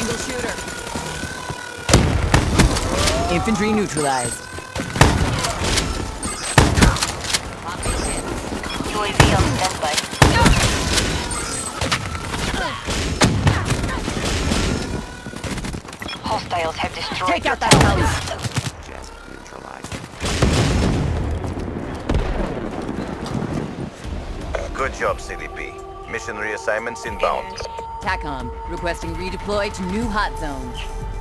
Single shooter. Infantry neutralized. UAV on standby. Hostiles have destroyed Take out your that tower. house. Just neutralized. Good job, CDP. Mission reassignments inbound. TACOM, requesting redeploy to new hot zone.